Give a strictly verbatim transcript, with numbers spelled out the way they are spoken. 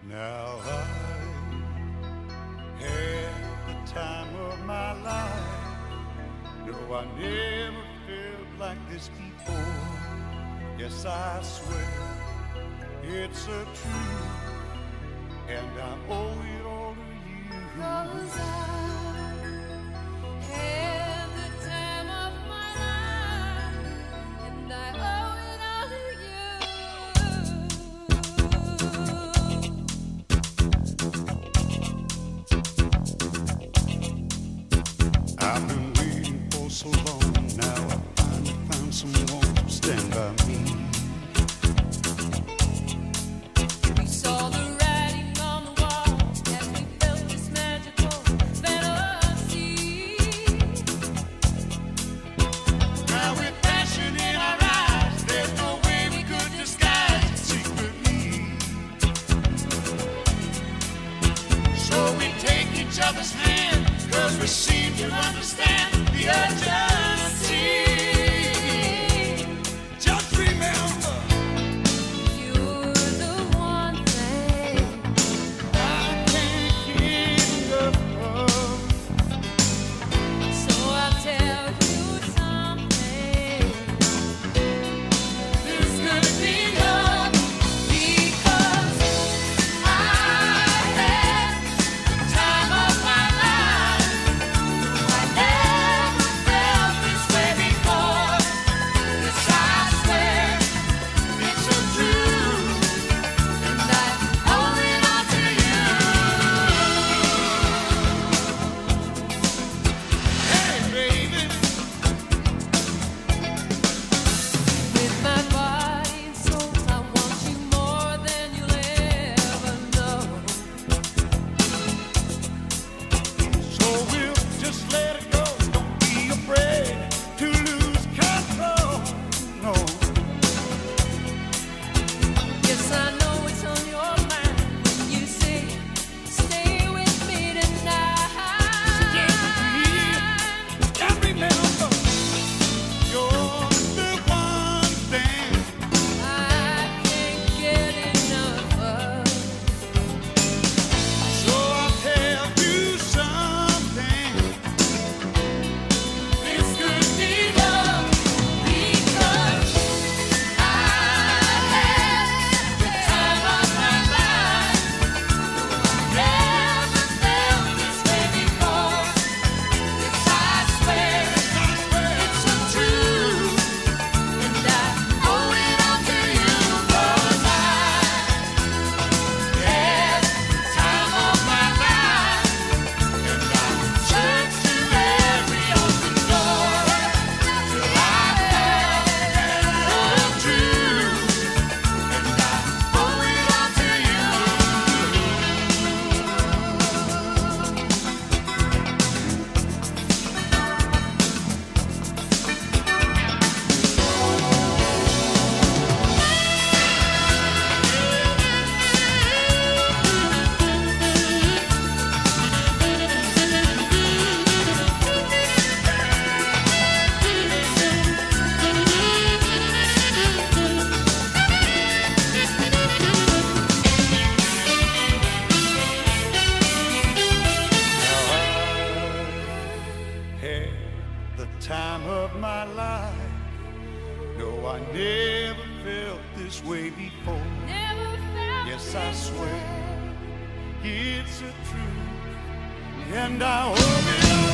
Now I had the time of my life. No, I never felt like this before. Yes, I swear it's a truth, and I owe it all to you. 'Cause I had the time of my life, and I owe it all to you. I've been waiting for so long. Now I finally found someone to stand by me. We saw the writing on the wall as we felt this magical fantasy. Now with passion in our eyes, there's no way we could disguise it secretly. So we take each other's hand, 'cause we seem to understand the urgency. Just remember, You're the one thing I can't get enough of. so I'll tell you something. This could be love, Because I had the time of my life. I never felt this way before. Yes, I swear it's a truth. and I owe it all to you. Hey, baby, With my body and soul, I want you more than you'll ever know. so we'll just let it go. Don't be afraid to lose control. No. Yes, I know it's on your mind when you say, stay with me tonight. And remember, you're the one thing I can't get enough of. so I'll tell you something. This could be love, Because I had the time of my life. Never felt this way before. Yes, I swear it's a truth, and I owe it all to you. 'Cause I had the time of my life, and I searched through every open door till I found the truth, and I owe it all to you. had the time of my life. No, I never felt this way before. Never felt Yes, I this swear way. it's a truth, and I owe it all